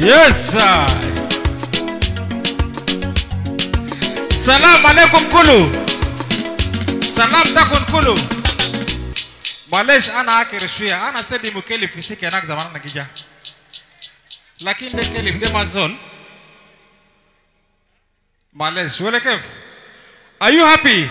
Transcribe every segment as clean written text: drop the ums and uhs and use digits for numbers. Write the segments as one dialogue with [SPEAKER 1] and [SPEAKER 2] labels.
[SPEAKER 1] Yes sir. Salam alaikum kulu. Salam takun kulu. Malesh ana akir shwia. Ana sedi mukeli fisiki anak zamana nakija. Lakin de kelif de mazol. Malesh wale kef. Are you happy?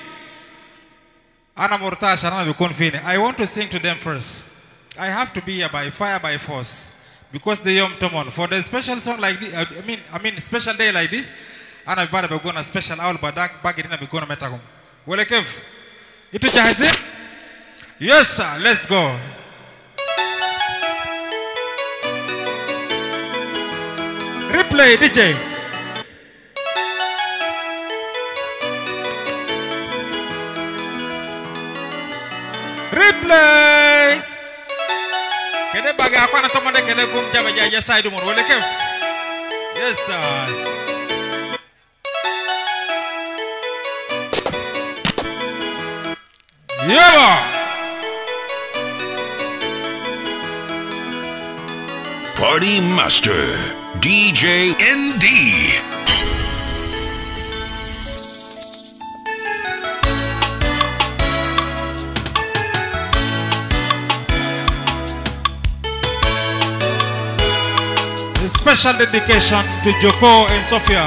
[SPEAKER 1] Ana murtash ana bikun fini. I want to sing to them first. I have to be here by fire by force. Because the Yom Tomon for the special song like this, I mean special day like this, ana bada begona special hour badak bagirina begona metagum. Wale kef. Itu jahazi? Yes sir, let's go. Replay DJ. Replay. Kede bagi aku anak teman dek kede gum jaga jaga saya dulu, boleh kef? Yes sir. Yeah.
[SPEAKER 2] Party Master DJ ND.
[SPEAKER 1] A special dedication to Joko and Sophia.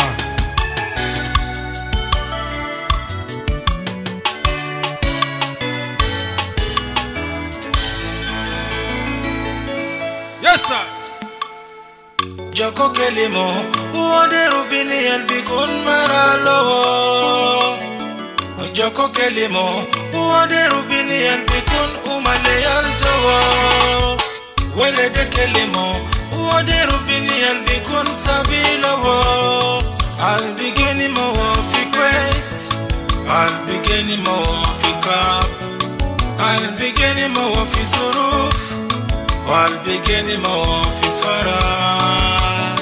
[SPEAKER 1] Yes sir.
[SPEAKER 3] Joko kelimo uode rubini el bikun maralo. Joko kelimo uode rubini el bikun umale altowo. Wele de kelimo uode rubini el bikun sabilowo. I'll begin more fi grace. I'll begin more fi cup. I'll begin more fi suruf. I'll begin more fi farah.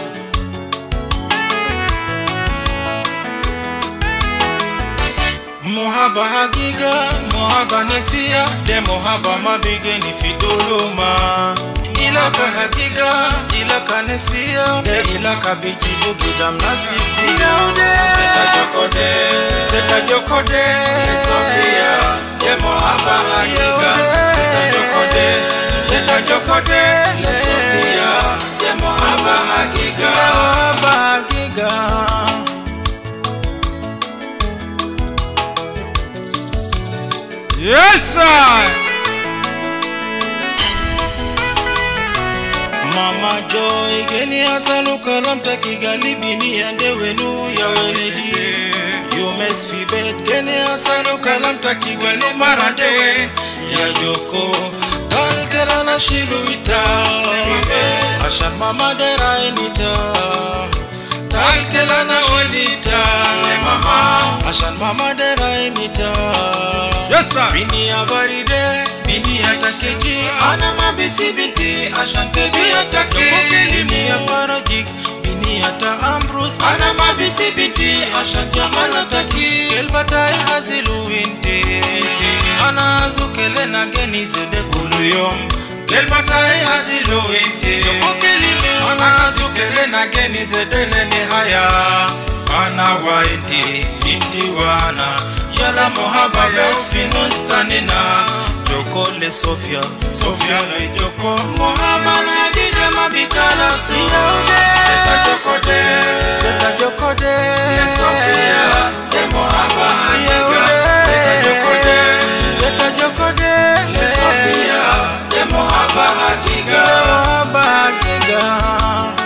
[SPEAKER 3] Mohaba hagiga, mohaba nesia, de mohaba mabigeni fidoloma. Ilaka hagiga, ilaka nesia, de ilaka bijibu gidam nasibu. Seta jokode, seta jokode, Sophia, de mohaba hagiga, seta jokode, seta jokode, Sophia, de mohaba hagiga, mohaba hagiga.
[SPEAKER 1] Yes sir.
[SPEAKER 3] Mama Joy geni asalu kalamta kigali bini ande wenu ya weledi. You mess fi bed geni asalu kalamta kigali maradewe ya Joko. Talkela na shiluita ashan mama dera enita. Talkela na shiluita mama ashan mama dera enita.
[SPEAKER 1] Yes sir.
[SPEAKER 3] Bini abaride, bini atakeji, ana mabisi binti, ashante bi atake. Bini aparajik, bini ata Ambrose, ana mabisi binti, ashante malataki. Elbatai hazilu inte, ana azukele na geni zede kuluyom. Elbatai hazilu inte, ana azukele na geni zede leni haya. Ana wa inte, inti wana. Yala mohaba best finus tanina. Joko le Sophia, Sophia le Joko. Mohaba na gide mabikala siya. Seta jokode, seta jokode, le Sophia, le mohaba hagiga. Seta jokode, seta jokode, le Sophia, le mohaba hagiga. Mohaba hagiga.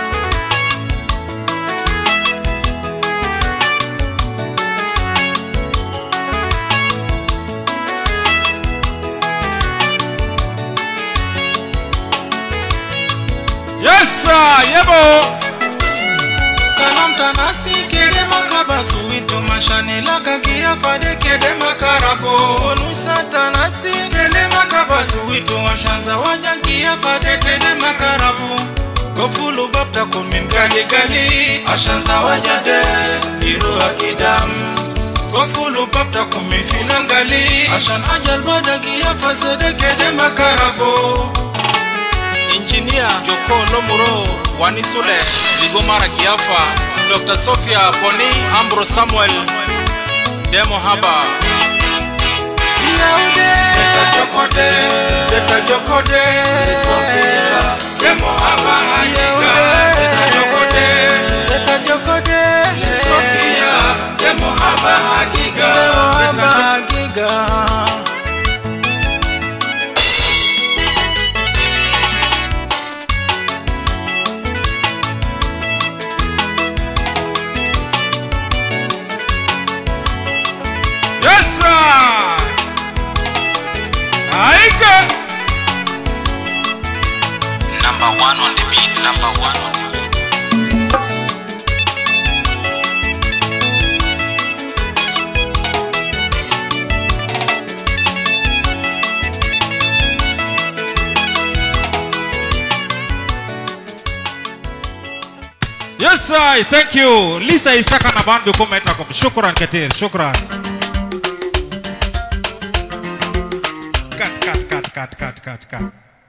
[SPEAKER 1] Yes sir, yebo.
[SPEAKER 3] Kalamta nasi kede makabasu into mashane laka kia fade kede makarapo. Onusata nasi kede makabasu into washanza wajangia fade kede makarapo. Kofulu bapta kumin gali gali ashanza wajade iru akidam. Kofulu bapta kumin filan gali ashan ajal badagia fasede kede makarapo. Engineer Joko Lomuro Wani Sule, Ligomara Giafa, Dr. Sophia Poni, Ambro Samuel, Demo Haba. Zeta Jokode, Zeta Jokode, Sophia, Demo Haba Hagiga. Zeta Jokode, Zeta Jokode, Sophia, Demo Haba Hagiga. Demo Haba Hagiga.
[SPEAKER 4] Number one on the beat, number one on the beat.
[SPEAKER 1] Yes, sir. Thank you. Lisa Isaka na band bikum etakum. Shukran katir. Shukran. Cut.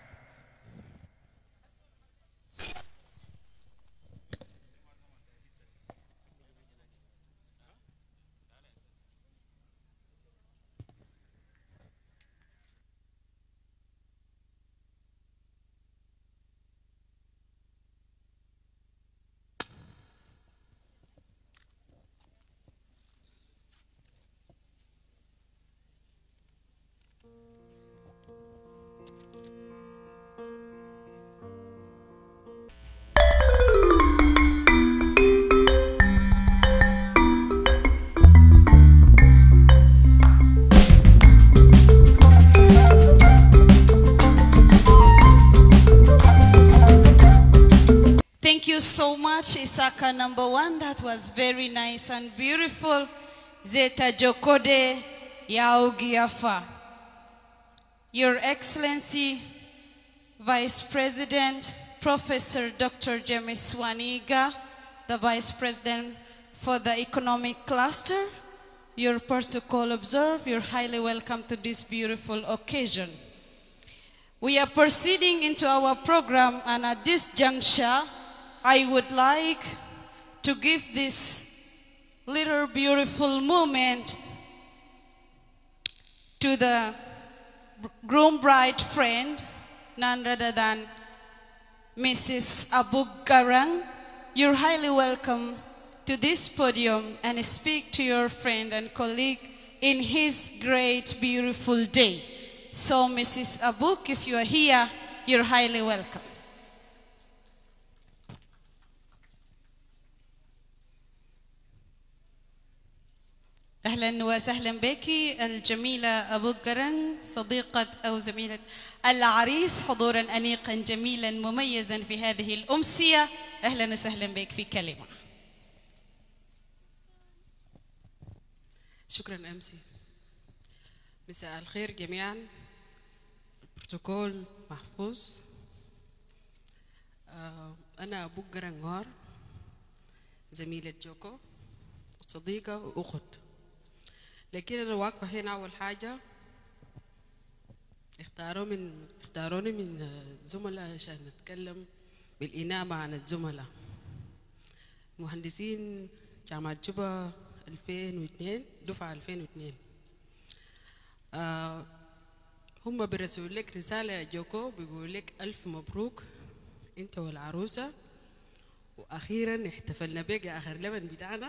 [SPEAKER 5] Thank you so much, Isaka number one. That was very nice and beautiful. Zeta Jokode Yaugiafa. Your Excellency, Vice President, Professor Dr. James Waniga, the Vice President for the Economic Cluster, your protocol observed, you're highly welcome to this beautiful occasion. We are proceeding into our program, and at this juncture, I would like to give this little beautiful moment to the groom bride friend, none other than Mrs. Abuk Garang. You're highly welcome to this podium and speak to your friend and colleague in his great, beautiful day. So, Mrs. Abuk, if you are here, you're highly welcome. أهلا وسهلا بك الجميلة أبو قرن، صديقة أو زميلة العريس، حضورا أنيقا جميلا مميزا في هذه الأمسية. أهلا وسهلا بك في كلمة.
[SPEAKER 6] شكرا أمسي. مساء الخير جميعا. البروتوكول محفوظ. أنا أبو قرن غار، زميلة جوكو، صديقة وأخت. لكن أنا واقفة هنا أول حاجة اختاروني من زملاء عشان نتكلم بالإنابة عن الزملاء. مهندسين جامعة جوبا 2002 دفعة 2002. هم بيرسلوا لك رسالة يا جوكو، بيقول لك ألف مبروك أنت والعروسة، وأخيرا احتفلنا بك يا آخر لبن بتاعنا.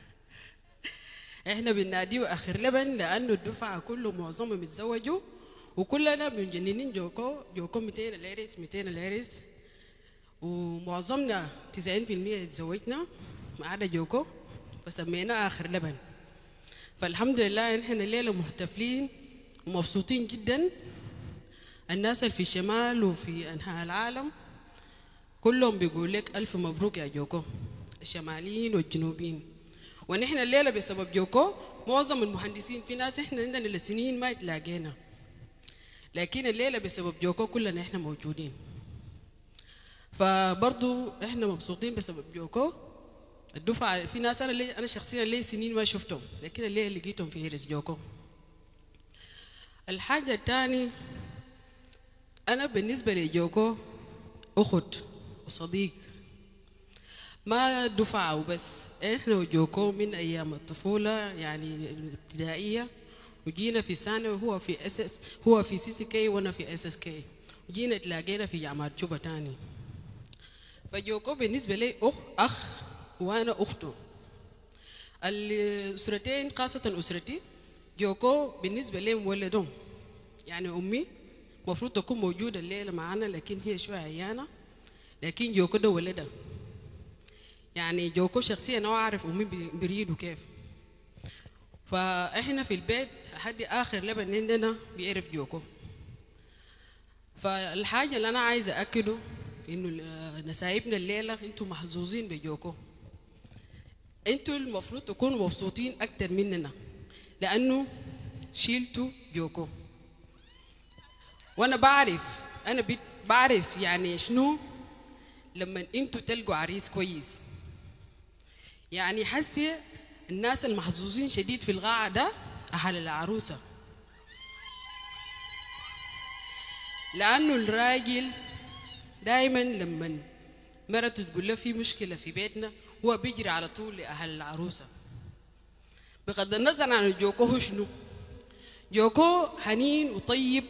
[SPEAKER 6] احنا بنناديه آخر لبن لأنه الدفعة كله معظمهم متزوجوا، وكلنا بنجننين جوكو 200 ليرس 200 ليرس، ومعظمنا 90% تزوجنا ما عدا جوكو، فسميناه آخر لبن. فالحمد لله احنا الليلة محتفلين ومبسوطين جدا. الناس اللي في الشمال وفي أنحاء العالم كلهم بيقول لك ألف مبروك يا جوكو، الشماليين والجنوبيين. ونحن الليلة بسبب جوكو معظم المهندسين، في ناس احنا عندنا لسنين ما يتلاقينا، لكن الليلة بسبب جوكو كلنا احنا موجودين. فبرضو احنا مبسوطين بسبب جوكو. الدفعة في ناس أنا شخصيا لي سنين ما شفتهم، لكن الليلة لقيتهم في هيرس جوكو. الحاجة الثانية، أنا بالنسبة لجوكو أخت وصديق ما دفعة وبس، احنا وجوكو من ايام الطفولة يعني الابتدائية، وجينا في ثانوي، هو في اس هو في CCK وانا في SSK، وجينا تلاقينا في جامعة جوبا تاني. فجوكو بالنسبة لي أخ وأنا أخته. الأسرتين خاصة أسرتي جوكو بالنسبة لي مولدهم، يعني أمي مفروض تكون موجودة الليلة معانا لكن هي شوية عيانة، لكن جوكو ده ولدها. يعني جوكو شخصيا أنا أعرف أمي بريده كيف. فإحنا في البيت حد آخر لبن عندنا بيعرف جوكو. فالحاجة اللي أنا عايزة أكده إنه نسايبنا الليلة أنتوا محظوظين بجوكو. أنتوا المفروض تكونوا مبسوطين أكتر مننا لأنه شيلتوا جوكو. وأنا بعرف يعني شنو لما أنتوا تلقوا عريس كويس. يعني حسي الناس المحظوظين شديد في القاعة ده أهل العروسة، لأنه الراجل دائما لما مرته تقول له في مشكلة في بيتنا هو بيجري على طول لأهل العروسة. بغض النظر عن جوكو هو شنو، جوكو حنين وطيب،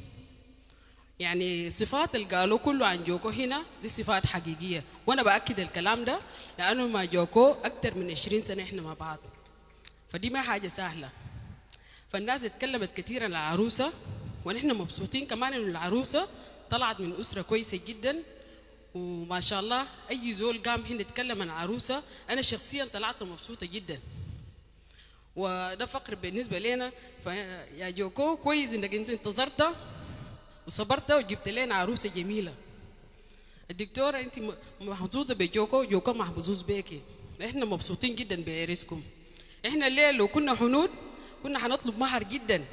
[SPEAKER 6] يعني صفات اللي قالوا كله عن جوكو هنا دي صفات حقيقية، وأنا بأكد الكلام ده لأنه مع جوكو أكتر من 20 سنة إحنا مع بعض، فدي ما حاجة سهلة. فالناس اتكلمت كثير عن العروسة ونحن مبسوطين كمان إنه العروسة طلعت من أسرة كويسة جدا، وما شاء الله أي زول قام هنا يتكلم عن عروسة أنا شخصيا طلعت مبسوطة جدا، وده فقر بالنسبة لنا. فيا جوكو كويس إنك أنت انتظرت وصبرت وجبت لنا عروسة جميلة. الدكتورة أنت محظوظة بجوكو، جوكو محظوظ بيكي، إحنا مبسوطين جدا بعريسكم. إحنا الليل لو كنا حنود كنا حنطلب مهر جدا،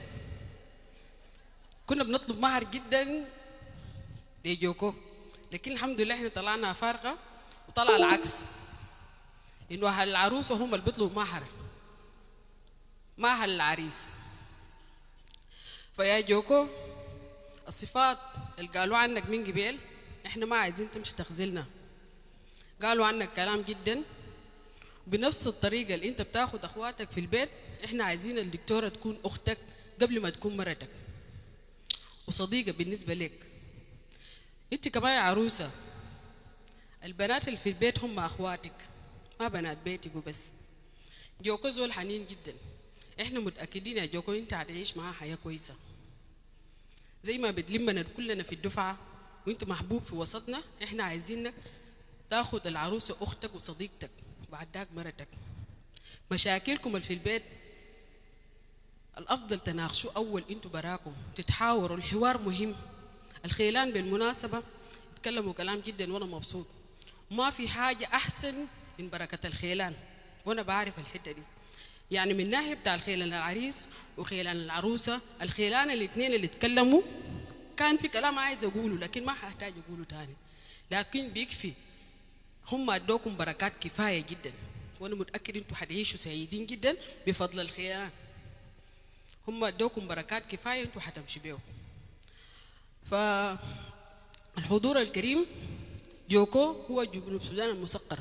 [SPEAKER 6] كنا بنطلب مهر جدا لجوكو، لكن الحمد لله إحنا طلعنا فارغة وطلع العكس، إنه أهل العروسة هم اللي بيطلبوا مهر ما أهل العريس. فيا جوكو الصفات اللي قالوا عنك من قبل إحنا ما عايزين تمشي تخزلنا، قالوا عنك كلام جدا بنفس الطريقة اللي أنت بتاخد أخواتك في البيت، إحنا عايزين الدكتورة تكون أختك قبل ما تكون مرتك وصديقة بالنسبة لك. أنت كمان عروسة، البنات اللي في البيت هم أخواتك ما بنات بيتك وبس. جوكو زول حنين جدا، إحنا متأكدين يا جوكو أنت هتعيش معاه حياة كويسة زي ما بتلمنا كلنا في الدفعة وأنت محبوب في وسطنا. إحنا عايزينك تاخد العروسة أختك وصديقتك بعد ذاك مرتك. مشاكلكم اللي في البيت الأفضل تناقشوا أول أنتوا براكم تتحاوروا، الحوار مهم. الخيلان بالمناسبة يتكلموا كلام جدا وأنا مبسوط، وما في حاجة أحسن من بركة الخيلان، وأنا بعرف الحتة دي. يعني من ناحية بتاع الخيلان العريس وخيلان العروسة، الخيلان الاثنين اللي اتكلموا كان في كلام عايز أقوله لكن ما هحتاج أقوله تاني، لكن بيكفي هم ادوكم بركات كفاية جدا، وأنا متأكد أنتوا حتعيشوا سعيدين جدا بفضل الخيلان. هم ادوكم بركات كفاية أنتوا حتمشي بيهم. فالحضور الكريم، جوكو هو جنوب السودان المسقر.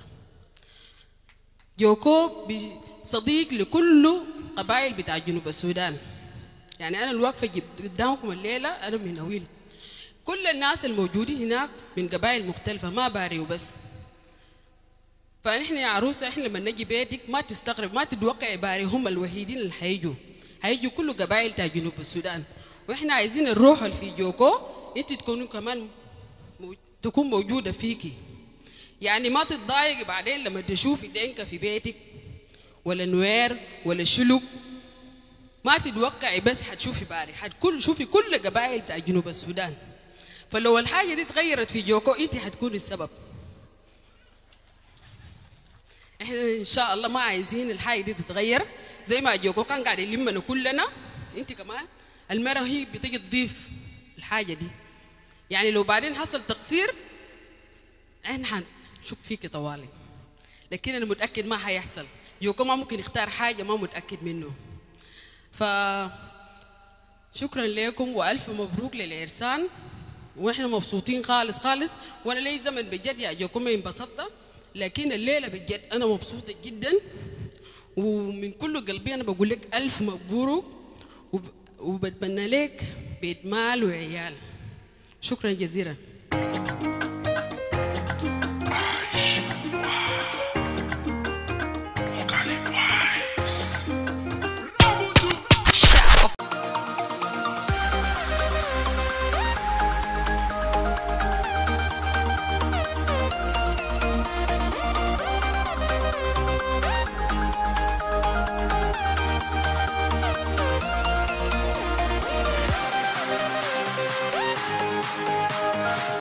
[SPEAKER 6] جوكو صديق لكل قبائل بتاع جنوب السودان. يعني أنا الواقفة قدامكم الليلة أنا من نويل، كل الناس الموجودين هناك من قبائل مختلفة ما باري وبس. فنحن يا عروسة إحنا لما نجي بيتك ما تستغرب ما تتوقع باري هم الوحيدين اللي هيجوا كل قبائل بتاع جنوب السودان. وإحنا عايزين الروح اللي في جوكو أنت تكونوا كمان تكون موجودة فيكي، يعني ما تتضايقي بعدين لما تشوفي دينكا في بيتك ولا نوير ولا شلوك، ما تتوقعي بس حتشوفي باري، شوفي كل قبائل بتاع جنوب السودان. فلو الحاجة دي تغيرت في جوكو أنت حتكوني السبب. احنا ان شاء الله ما عايزين الحاجة دي تتغير، زي ما جوكو كان قاعد يلمنا كلنا، انت كمان المرأة هي بتيجي تضيف الحاجة دي. يعني لو بعدين حصل تقصير احنا حنشك فيك طوالي، لكن انا متأكد ما حيحصل. جوكو ما ممكن يختار حاجة ما متأكد منه. شكرا لكم والف مبروك للعرسان، واحنا مبسوطين خالص خالص. وانا لي زمن بجد يا جوكو ما انبسطت لكن الليلة بجد أنا مبسوطة جدا ومن كل قلبي أنا بقول لك ألف مبروك وبتمنى لك بيت مال وعيال. شكرا جزيلا.